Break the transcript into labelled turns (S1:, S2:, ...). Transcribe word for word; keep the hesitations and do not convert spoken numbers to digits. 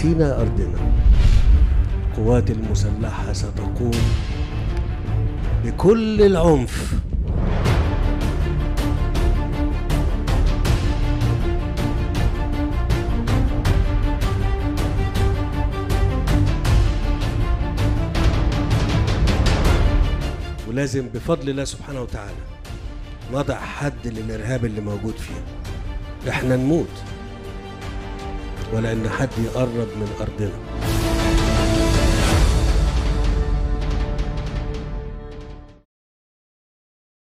S1: سيناء أرضنا. القوات المسلحة ستقوم بكل العنف ولازم بفضل الله سبحانه وتعالى نضع حد للإرهاب اللي موجود فيه. احنا نموت ولا ان حد يقرب من أرضنا.